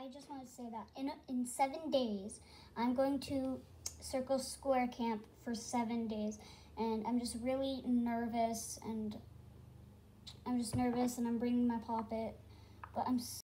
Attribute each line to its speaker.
Speaker 1: I just want to say that in 7 days, I'm going to Circle Square Camp for 7 days, and I'm just really nervous, and I'm bringing my poppet, but I'm